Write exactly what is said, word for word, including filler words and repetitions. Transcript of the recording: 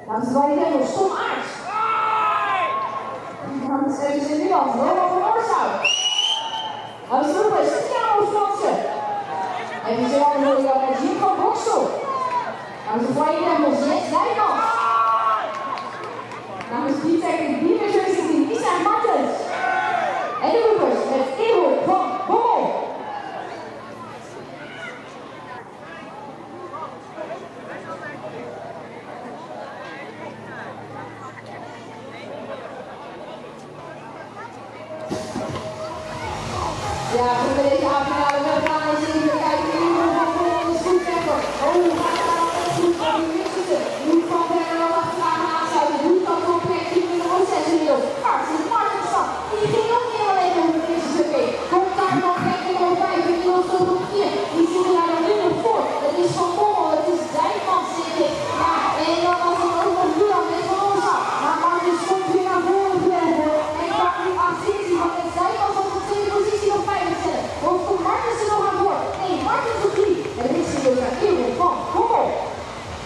Namens de White Devils, Tom Aerts. Namens F C Milan, Roman van Oorsouw. Namens de Roepers, Cristiano Fransen. F C Almelo, Jim van Boksel. Namens de White Devils, Jens Dijkman. Namens de D-Tech, Diemers Racing, Isaac Martens. En de Roepers met Eeuw van Bommel. Ja, voor deze avond gaan we even kijken. Hier is goed tempo.